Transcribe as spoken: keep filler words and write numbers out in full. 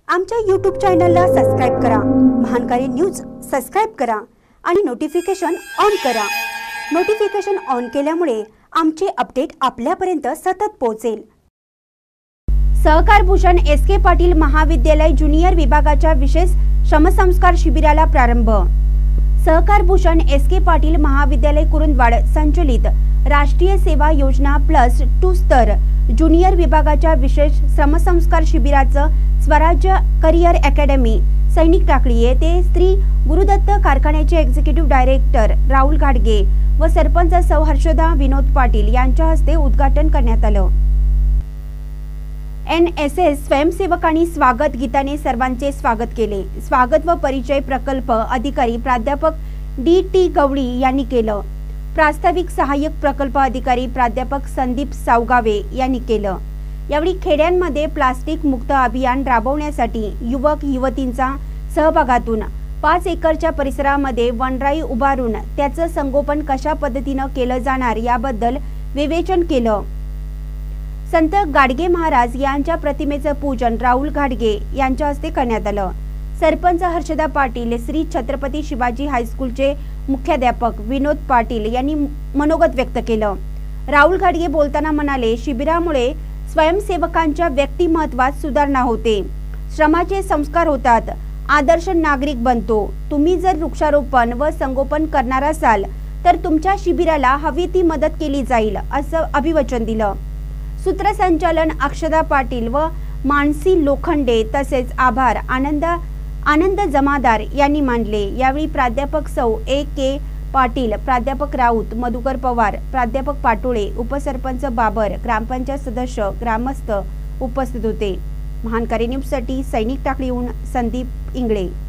आमच्या यूट्यूब चॅनलला सबस्क्राइब करा, महानकारी न्यूज सबस्क्राइब करा आणि नोटिफिकेशन ऑन करा। नोटिफिकेशन ऑन केल्यामुळे आमचे अपडेट आपल्यापर्यंत सतत पोहोचेल। सहकार भूषण एस के पाटील महाविद्यालय ज्युनियर विभागाच्या विशेष श्रमसंस्कार शिबिराला प्रारंभ। सहकार भूषण एस के पाटील महाविद्यालय कुरुंदवाड संचलित राष्ट्रीय सेवा योजना प्लस टू स्तर ज्युनियर विभागाच्या विशेष श्रमसंस्कार शिबिराचं स्वराज्य करियर अकॅडमी सैनिक टाकळी येथे श्री गुरुदत्त कारखान्याचे एक्झिक्युटिव्ह डायरेक्टर राहुल घाडगे व सरपंच सौ हर्षदा विनोद पाटील यांच्या हस्ते उद्घाटन करण्यात आलं। एन एस एस स्वयंसेवकांनी स्वागत गीताने सर्वांचे स्वागत केले। स्वागत व परिचय प्रकल्प अधिकारी प्राध्यापक डी टी गवळी यांनी केलं। प्रास्ताविक सहाय्यक प्रकल्प अधिकारी प्राध्यापक संदीप सावगावे यांनी केलं। यावेळी खेड्यांमध्ये प्लास्टिक मुक्त अभियान राबवण्यासाठी युवक युवतींचा सहभागातून पाच एकरच्या परिसरामध्ये वनराई उभारून त्याचं संगोपन कशा पद्धतीने केलं जाणार याबद्दल विवेचन केलं। संत गाडगे महाराज यांच्या प्रतिमेचं पूजन राहुल घाडगे यांच्या हस्ते करण्यात आलं। सरपंच हर्षदा पाटील, श्री छत्रपती शिवाजी हायस्कूलचे मुख्याध्यापक विनोद पाटील यांनी मनोगत व्यक्त केलं। राहुल घाडगे बोलताना म्हणाले, शिबिरामुळे स्वयंसेवकांच्या व्यक्तिमत्वात सुधारणा होते, श्रमाचे संस्कार होतात, आदर्श नागरिक बनतो। तुम्ही जर वृक्षारोपण व संगोपन करणार असाल तर तुमच्या शिबिराला हवी ती मदत केली जाईल असं अभिवचन दिलं। सूत्रसंचालन अक्षदा पाटील व मानसी लोखंडे तसेच आभार आनंद आनंद जमादार यांनी मानले। यावेळी प्राध्यापक सौ ए के पाटील, प्राध्यापक राऊत, मधुकर पवार, प्राध्यापक पाटोळे, उपसरपंच बाबर, ग्रामपंचायत सदस्य, ग्रामस्थ उपस्थित होते। महानकारी न्यूजसाठी सैनिक टाकळीहून संदीप इंगळे।